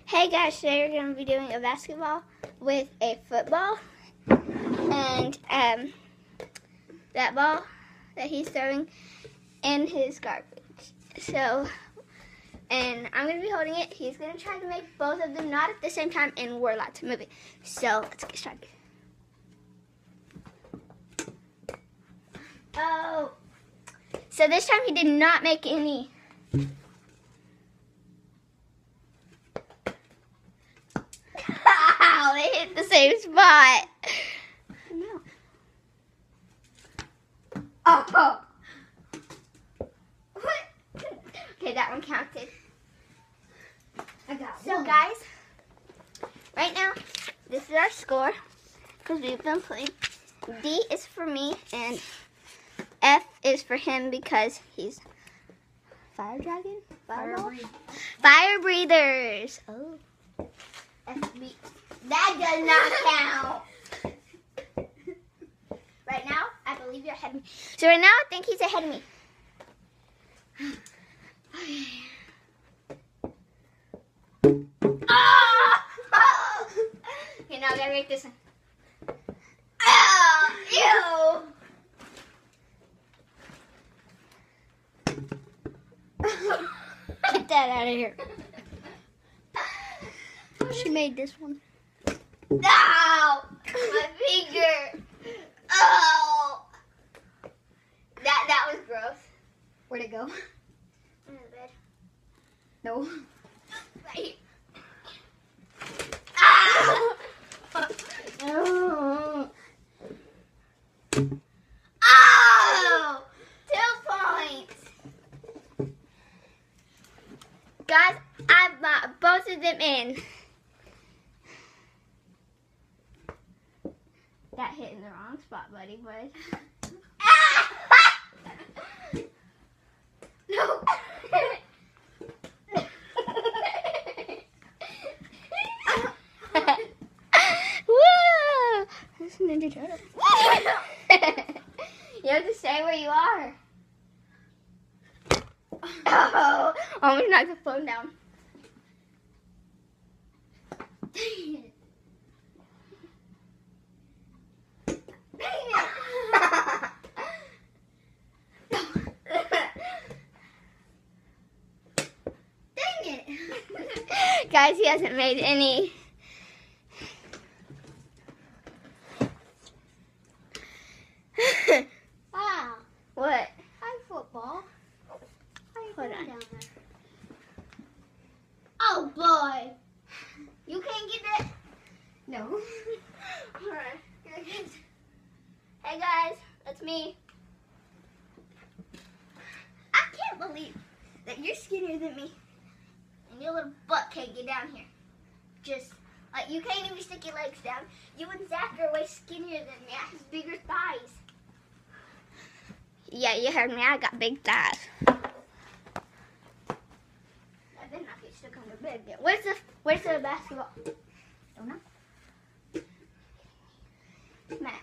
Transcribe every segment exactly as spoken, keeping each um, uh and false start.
Hey guys, today we're going to be doing a basketball with a football and um, that ball that he's throwing in his garbage. So, and I'm going to be holding it. He's going to try to make both of them not at the same time, and we're allowed to move it. So, let's get started. Oh, so this time he did not make any. Ow, they hit the same spot. No. Oh. What? Okay, that one counted. I got so, one. guys, right now, this is our score because we've been playing. D is for me, and F is for him because he's fire dragon? Fire Fireball? breathe. Fire breathers. Oh. F B. That does not count. Right now, I believe you're ahead of me. So right now, I think he's ahead of me. Oh! Okay, now I gotta make this one. Oh, ew! Get that out of here. She made this one. No! My finger! Oh! That that was gross. Where'd it go? In the bed. No. Right. Ah! Oh! Two points. Guys, I've got both of them in. That hit in the wrong spot, buddy, bud. No. Woo! That's Ninja Turtle. You have to stay where you are. Oh, almost knocked the phone down. Dang it. Dang it. Dang it. Guys, he hasn't made any. Wow. What? Hi, football. How you Hold doing on. down there? Oh boy. You can't get that. No. Alright, here it is. Hey guys, that's me. I can't believe that you're skinnier than me. And your little butt can't get down here. Just, like, you can't even stick your legs down. You and Zach are way skinnier than me. I have bigger thighs. Yeah, you heard me. I got big thighs. I better not get stuck on the bed again. Where's the, where's the basketball? Don't know. Matt.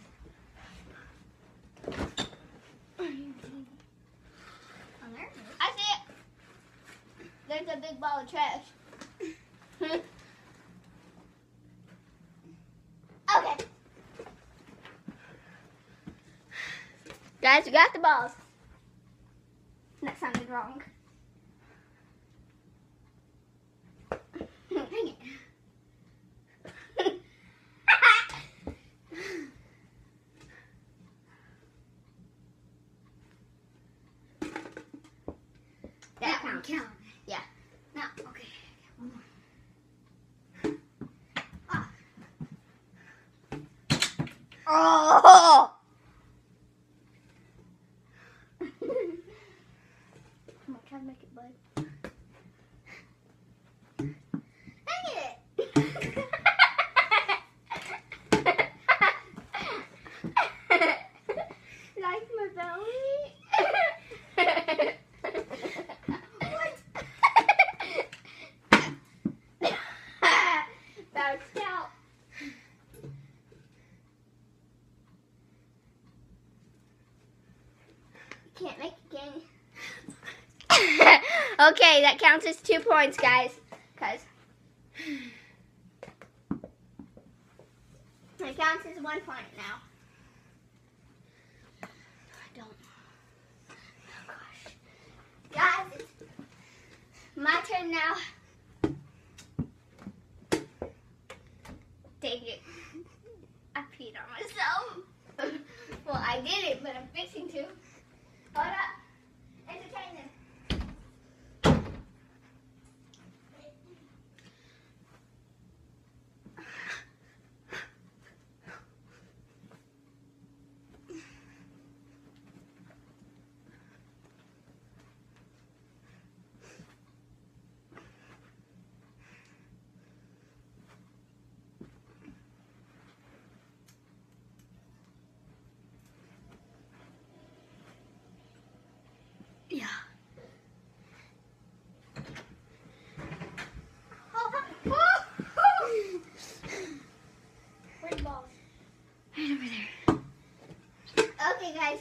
On there? I see it. There's a big ball of trash. Okay. Guys, we got the balls. That sounded wrong. Dang it. That one count. Yeah. No. Okay. One more. Oh! I'm gonna try to make it, bud. Dang it! Like my belly? What? Bounced out. Can't make it, can you? Okay, that counts as two points, guys. Cause It counts as one point now. I don't. Oh gosh. Guys, it's my turn now. Dang it. I peed on myself. Well, I didn't, but I'm fixing to. Hold up. Entertain them. Yeah. Where's the balls? Right over there. Okay, guys.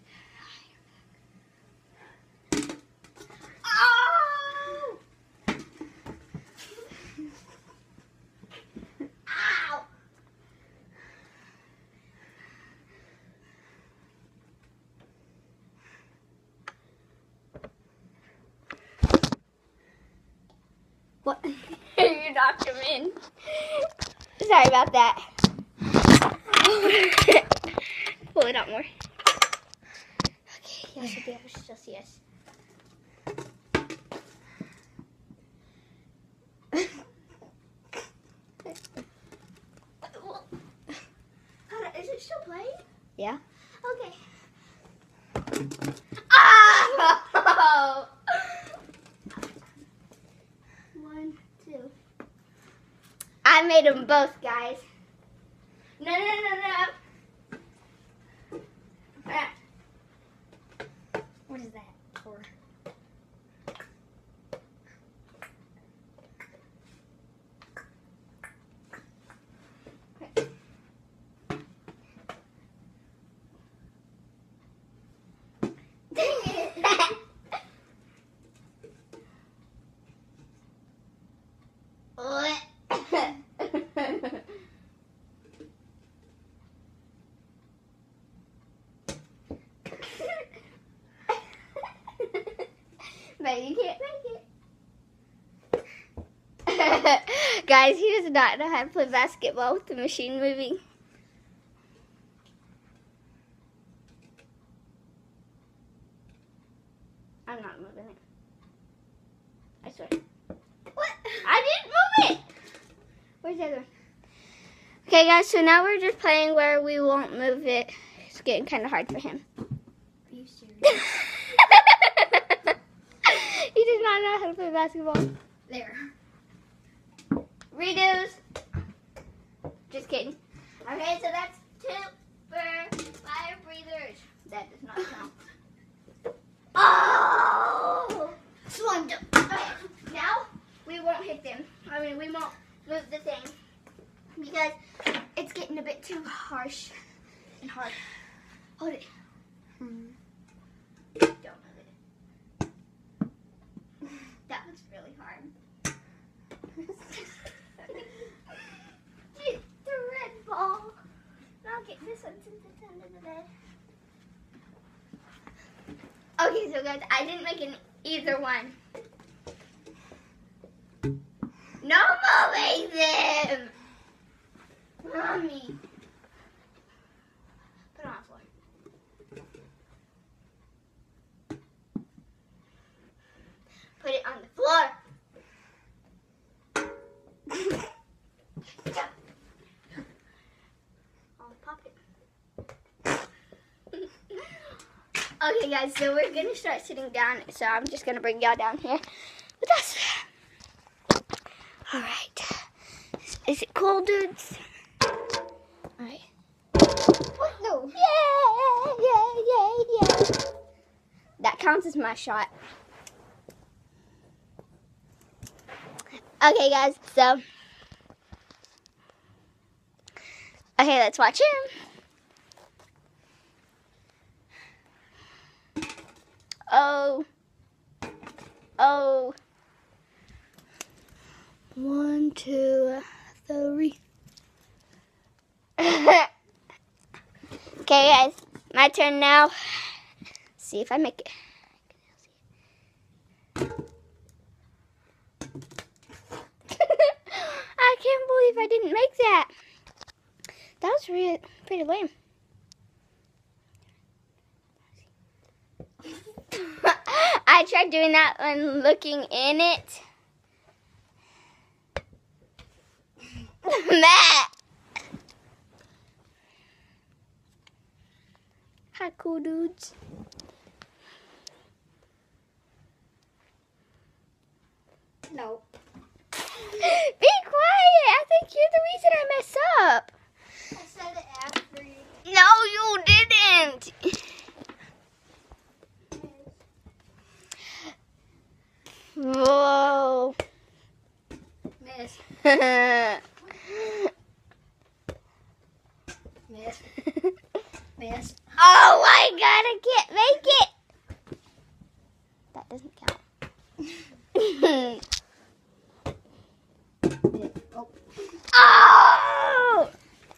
Oh! Ow! What? You knocked him in. Sorry about that. Pull it out more. Okay, you should be able to still see us. Is it still playing? Yeah. Okay. Oh! One, two. I made them both, guys. No, no, no, no. Ah. What is that for? Dang it. But you can't make it. Guys, he does not know how to play basketball with the machine moving. I'm not moving it. I swear. What? I didn't move it! Where's the other one? Okay, guys, so now we're just playing where we won't move it. It's getting kind of hard for him. Are you serious? He does not know how to play basketball. There. Redos. Just kidding. Okay, so that's two for fire breathers. That does not count. Oh! Slammed him. Okay, now we won't hit them. I mean, we won't move the thing because it's getting a bit too harsh and hard. Hold it. Hmm. Don't move it. That was really hard. Get the red ball. And I'll get this one since it's under the bed. Okay, so guys, I didn't make an either one. No moving them! Mommy. Put it on the floor. Put it on the floor. I'll pop it. Okay, guys, so we're going to start sitting down. So I'm just going to bring y'all down here with us. All right. Is it cool, dudes? All right. What? No. Yeah, yeah, yeah, yeah. That counts as my shot. Okay, guys, so. Okay, let's watch him. Oh. Oh. One, two, three. Okay, guys, my turn now. See if I make it. I can't believe I didn't make that. That was really pretty lame. I tried doing that when looking in it. Matt! Hi, cool dudes. No. Be quiet! I think you're the reason I mess up. I said it after you. No, you didn't. Whoa. Miss. Miss. Miss. Oh my god, I can't make it. That doesn't count. Oh. Oh!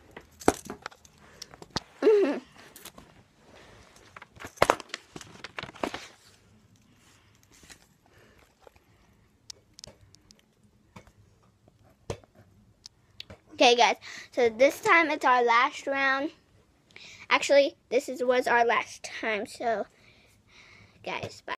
Okay, guys. So this time it's our last round. Actually, this is was our last time. So, guys, bye.